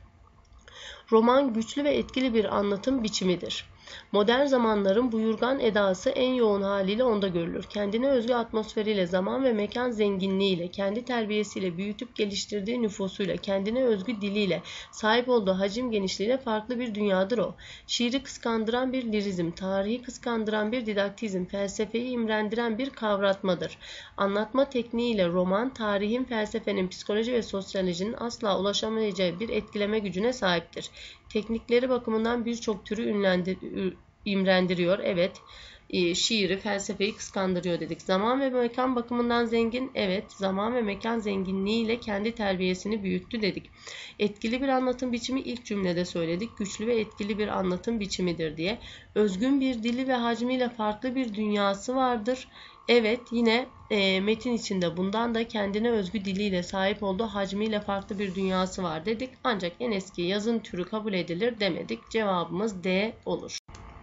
Roman güçlü ve etkili bir anlatım biçimidir. Modern zamanların buyurgan edası en yoğun haliyle onda görülür. Kendine özgü atmosferiyle, zaman ve mekan zenginliğiyle, kendi terbiyesiyle, büyütüp geliştirdiği nüfusuyla, kendine özgü diliyle, sahip olduğu hacim genişliğiyle farklı bir dünyadır o. Şiiri kıskandıran bir lirizm, tarihi kıskandıran bir didaktizm, felsefeyi imrendiren bir kavratmadır. Anlatma tekniğiyle roman, tarihin, felsefenin, psikoloji ve sosyolojinin asla ulaşamayacağı bir etkileme gücüne sahiptir. Teknikleri bakımından birçok türü ünlendir, imrendiriyor. Evet, e, şiiri, felsefeyi kıskandırıyor dedik. Zaman ve mekan bakımından zengin. Evet, zaman ve mekan zenginliğiyle kendi terbiyesini büyüttü dedik. Etkili bir anlatım biçimi ilk cümlede söyledik. Güçlü ve etkili bir anlatım biçimidir diye. Özgün bir dili ve hacmiyle farklı bir dünyası vardır. Evet, yine e, metin içinde bundan da kendine özgü diliyle, sahip olduğu hacmiyle farklı bir dünyası var dedik. Ancak en eski yazın türü kabul edilir demedik. Cevabımız D olur.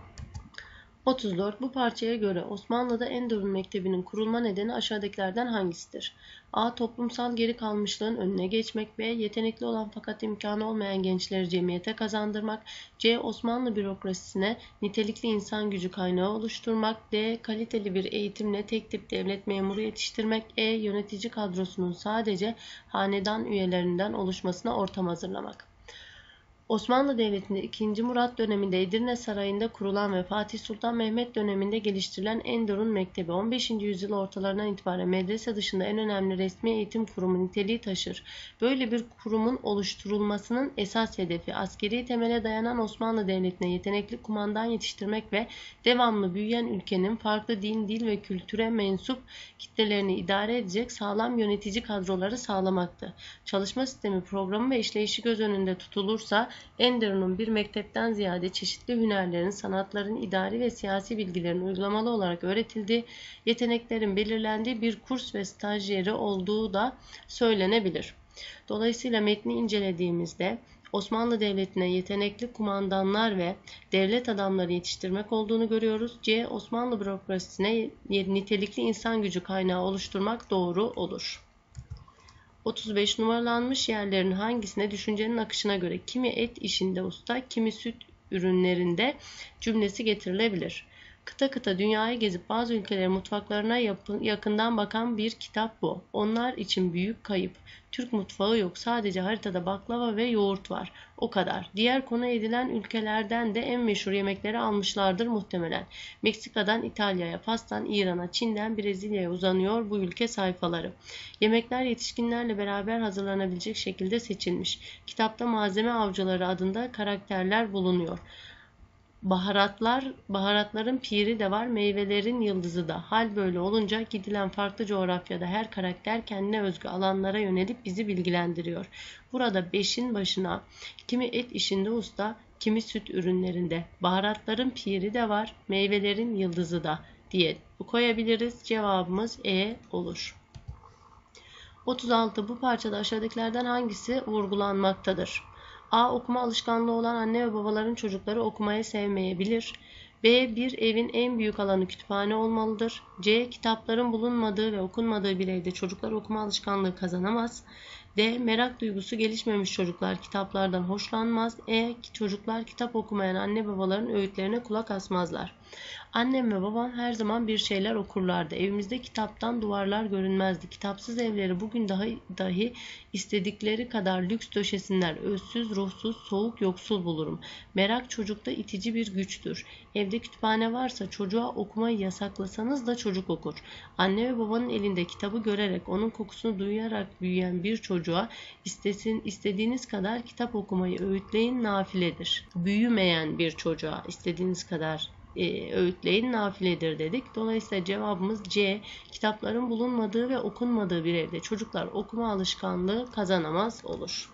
otuz dört Bu parçaya göre Osmanlı'da Enderun Mektebi'nin kurulma nedeni aşağıdakilerden hangisidir? A. Toplumsal geri kalmışlığın önüne geçmek. B. Yetenekli olan fakat imkanı olmayan gençleri cemiyete kazandırmak. C. Osmanlı bürokrasisine nitelikli insan gücü kaynağı oluşturmak. D. Kaliteli bir eğitimle tek tip devlet memuru yetiştirmek. E. Yönetici kadrosunun sadece hanedan üyelerinden oluşmasına ortam hazırlamak. Osmanlı Devleti'nde ikinci. Murat döneminde Edirne Sarayı'nda kurulan ve Fatih Sultan Mehmet döneminde geliştirilen Enderun Mektebi on beşinci yüzyıl ortalarından itibaren medrese dışında en önemli resmi eğitim kurumu niteliği taşır. Böyle bir kurumun oluşturulmasının esas hedefi askeri temele dayanan Osmanlı Devleti'ne yetenekli kumandan yetiştirmek ve devamlı büyüyen ülkenin farklı din, dil ve kültüre mensup kitlelerini idare edecek sağlam yönetici kadroları sağlamaktı. Çalışma sistemi, programı ve işleyişi göz önünde tutulursa Enderun'un bir mektepten ziyade çeşitli hünerlerin, sanatların, idari ve siyasi bilgilerin uygulamalı olarak öğretildiği, yeteneklerin belirlendiği bir kurs ve staj yeri olduğu da söylenebilir. Dolayısıyla metni incelediğimizde Osmanlı Devleti'ne yetenekli kumandanlar ve devlet adamları yetiştirmek olduğunu görüyoruz. C. Osmanlı bürokrasisine nitelikli insan gücü kaynağı oluşturmak doğru olur. otuz beş numaralanmış yerlerin hangisine düşüncenin akışına göre kimi et işinde usta, kimi süt ürünlerinde cümlesi getirilebilir? Kıta kıta dünyayı gezip bazı ülkelerin mutfaklarına yakından bakan bir kitap bu. Onlar için büyük kayıp. Türk mutfağı yok. Sadece haritada baklava ve yoğurt var. O kadar. Diğer konu edilen ülkelerden de en meşhur yemekleri almışlardır muhtemelen. Meksika'dan İtalya'ya, Fas'tan İran'a, Çin'den Brezilya'ya uzanıyor bu ülke sayfaları. Yemekler yetişkinlerle beraber hazırlanabilecek şekilde seçilmiş. Kitapta malzeme avcıları adında karakterler bulunuyor. Baharatlar, baharatların piri de var, meyvelerin yıldızı da. Hal böyle olunca gidilen farklı coğrafyada her karakter kendine özgü alanlara yönelip bizi bilgilendiriyor. Burada beşin başına kimi et işinde usta, kimi süt ürünlerinde. Baharatların piri de var, meyvelerin yıldızı da diye koyabiliriz. Cevabımız E olur. otuz altı. Bu parçada aşağıdakilerden hangisi vurgulanmaktadır? A. Okuma alışkanlığı olan anne ve babaların çocukları okumayı sevmeyebilir. B. Bir evin en büyük alanı kütüphane olmalıdır. C. Kitapların bulunmadığı ve okunmadığı bir evde çocuklar okuma alışkanlığı kazanamaz. D. Merak duygusu gelişmemiş çocuklar kitaplardan hoşlanmaz. E. Çocuklar kitap okumayan anne babaların öğütlerine kulak asmazlar. Annem ve babam her zaman bir şeyler okurlardı. Evimizde kitaptan duvarlar görünmezdi. Kitapsız evleri bugün dahi, dahi istedikleri kadar lüks döşesinler. Özsüz, ruhsuz, soğuk, yoksul bulurum. Merak çocukta itici bir güçtür. Evde kütüphane varsa çocuğa okumayı yasaklasanız da çocuk okur. Anne ve babanın elinde kitabı görerek, onun kokusunu duyarak büyüyen bir çocuğa istesin, istediğiniz kadar kitap okumayı öğütleyin nafiledir. Büyümeyen bir çocuğa istediğiniz kadar E, öğütleyin nafiledir dedik. Dolayısıyla cevabımız C. Kitapların bulunmadığı ve okunmadığı bir evde çocuklar okuma alışkanlığı kazanamaz olur.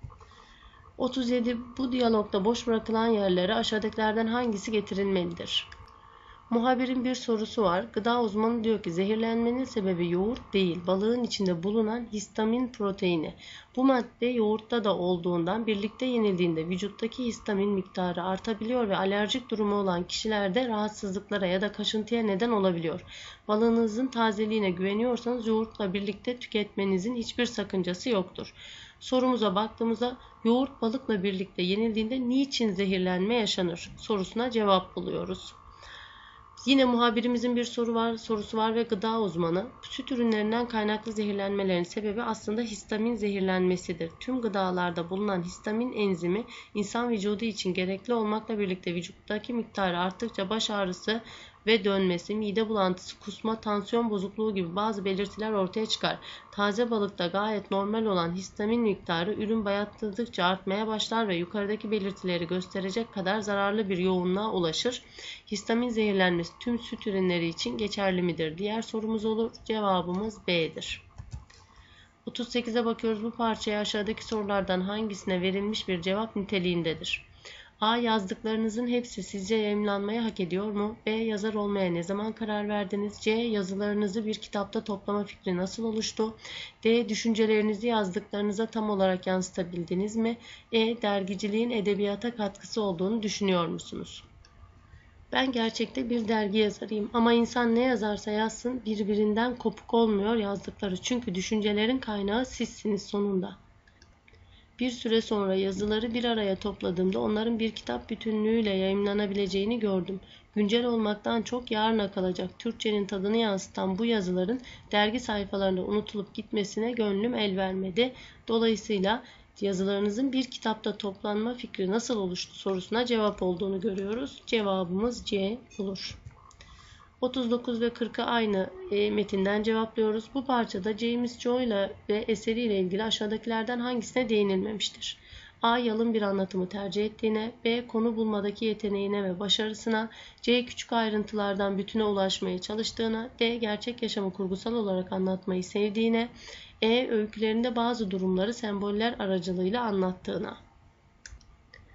otuz yedi. Bu diyalogda boş bırakılan yerlere aşağıdakilerden hangisi getirilmelidir? Muhabirin bir sorusu var. Gıda uzmanı diyor ki zehirlenmenin sebebi yoğurt değil, balığın içinde bulunan histamin proteini. Bu madde yoğurtta da olduğundan birlikte yenildiğinde vücuttaki histamin miktarı artabiliyor ve alerjik durumu olan kişilerde rahatsızlıklara ya da kaşıntıya neden olabiliyor. Balığınızın tazeliğine güveniyorsanız yoğurtla birlikte tüketmenizin hiçbir sakıncası yoktur. Sorumuza baktığımızda yoğurt balıkla birlikte yenildiğinde niçin zehirlenme yaşanır sorusuna cevap buluyoruz. Yine muhabirimizin bir soru var, sorusu var ve gıda uzmanı. Süt ürünlerinden kaynaklı zehirlenmelerin sebebi aslında histamin zehirlenmesidir. Tüm gıdalarda bulunan histamin enzimi insan vücudu için gerekli olmakla birlikte vücuttaki miktarı arttıkça baş ağrısı ve dönmesi, mide bulantısı, kusma, tansiyon bozukluğu gibi bazı belirtiler ortaya çıkar. Taze balıkta gayet normal olan histamin miktarı ürün bayatladıkça artmaya başlar ve yukarıdaki belirtileri gösterecek kadar zararlı bir yoğunluğa ulaşır. Histamin zehirlenmesi tüm süt ürünleri için geçerli midir? Diğer sorumuz olur. Cevabımız B'dir. otuz sekize bakıyoruz. Bu parçaya aşağıdaki sorulardan hangisine verilmiş bir cevap niteliğindedir? A. Yazdıklarınızın hepsi sizce yayımlanmayı hak ediyor mu? B. Yazar olmaya ne zaman karar verdiniz? C. Yazılarınızı bir kitapta toplama fikri nasıl oluştu? D. Düşüncelerinizi yazdıklarınıza tam olarak yansıtabildiniz mi? E. Dergiciliğin edebiyata katkısı olduğunu düşünüyor musunuz? Ben gerçekte bir dergi yazarıyım ama insan ne yazarsa yazsın birbirinden kopuk olmuyor yazdıkları. Çünkü düşüncelerin kaynağı sizsiniz sonunda. Bir süre sonra yazıları bir araya topladığımda onların bir kitap bütünlüğüyle yayımlanabileceğini gördüm. Güncel olmaktan çok yarına kalacak Türkçenin tadını yansıtan bu yazıların dergi sayfalarında unutulup gitmesine gönlüm el vermedi. Dolayısıyla yazılarınızın bir kitapta toplanma fikri nasıl oluştu sorusuna cevap olduğunu görüyoruz. Cevabımız C olur. otuz dokuz ve kırkı aynı e, metinden cevaplıyoruz. Bu parçada James Joyce ve eseriyle ilgili aşağıdakilerden hangisine değinilmemiştir? A. Yalın bir anlatımı tercih ettiğine, B. Konu bulmadaki yeteneğine ve başarısına, C. Küçük ayrıntılardan bütüne ulaşmaya çalıştığına, D. Gerçek yaşamı kurgusal olarak anlatmayı sevdiğine, E. Öykülerinde bazı durumları semboller aracılığıyla anlattığına.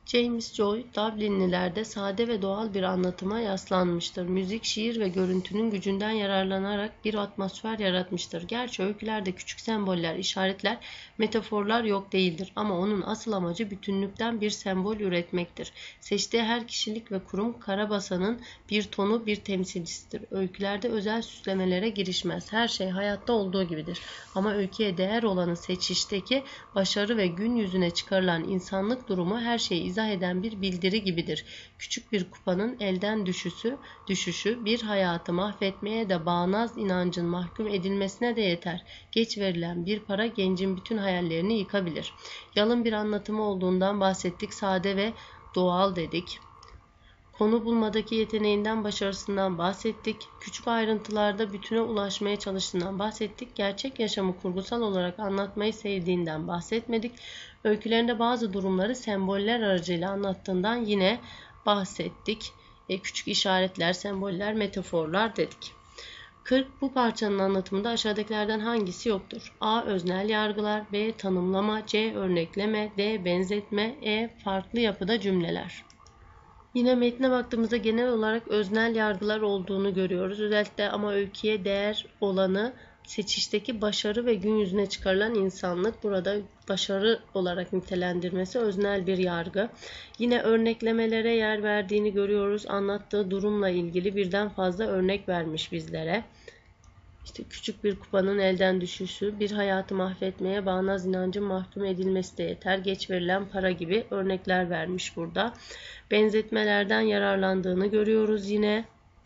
James Joy, Dublinlilerde sade ve doğal bir anlatıma yaslanmıştır. Müzik, şiir ve görüntünün gücünden yararlanarak bir atmosfer yaratmıştır. Gerçi öykülerde küçük semboller, işaretler, metaforlar yok değildir ama onun asıl amacı bütünlükten bir sembol üretmektir. Seçtiği her kişilik ve kurum Karabasan'ın bir tonu, bir temsilcisidir. Öykülerde özel süslemelere girişmez. Her şey hayatta olduğu gibidir. Ama öyküye değer olanı seçişteki başarı ve gün yüzüne çıkarılan insanlık durumu her şeyi izah eden bir bildiri gibidir. Küçük bir kupanın elden düşüşü, düşüşü bir hayatı mahvetmeye de bağnaz inancın mahkum edilmesine de yeter. Geç verilen bir para gencin bütün hayallerini yıkabilir. Yalın bir anlatımı olduğundan bahsettik, sade ve doğal dedik. Konu bulmadaki yeteneğinden, başarısından bahsettik. Küçük ayrıntılarda bütüne ulaşmaya çalıştığından bahsettik. Gerçek yaşamı kurgusal olarak anlatmayı sevdiğinden bahsetmedik. Öykülerinde bazı durumları semboller aracıyla anlattığından yine bahsettik. E, küçük işaretler, semboller, metaforlar dedik. kırk. Bu parçanın anlatımında aşağıdakilerden hangisi yoktur? A. Öznel yargılar. B. Tanımlama. C. Örnekleme. D. Benzetme. E. Farklı yapıda cümleler. Yine metne baktığımızda genel olarak öznel yargılar olduğunu görüyoruz. Özellikle ama öyküye değer olanı seçişteki başarı ve gün yüzüne çıkarılan insanlık. Burada başarı olarak nitelendirmesi öznel bir yargı. Yine örneklemelere yer verdiğini görüyoruz. Anlattığı durumla ilgili birden fazla örnek vermiş bizlere. İşte küçük bir kupanın elden düşüşü, bir hayatı mahvetmeye bağnaz inancın mahkum edilmesi de yeter. Geç verilen para gibi örnekler vermiş burada. Benzetmelerden yararlandığını görüyoruz yine.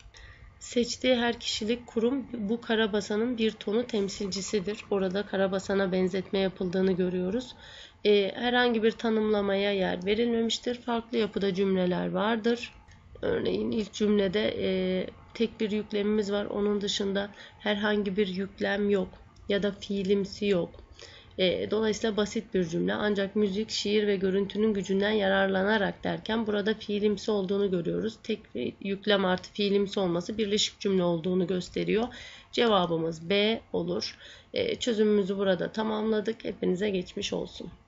Seçtiği her kişilik kurum bu Karabasan'ın bir tonu temsilcisidir. Orada Karabasan'a benzetme yapıldığını görüyoruz. Ee, herhangi bir tanımlamaya yer verilmemiştir. Farklı yapıda cümleler vardır. Örneğin ilk cümlede e, tek bir yüklemimiz var. Onun dışında herhangi bir yüklem yok ya da fiilimsi yok. E, dolayısıyla basit bir cümle. Ancak müzik, şiir ve görüntünün gücünden yararlanarak derken burada fiilimsi olduğunu görüyoruz. Tek yüklem artı fiilimsi olması birleşik cümle olduğunu gösteriyor. Cevabımız B olur. E, çözümümüzü burada tamamladık. Hepinize geçmiş olsun.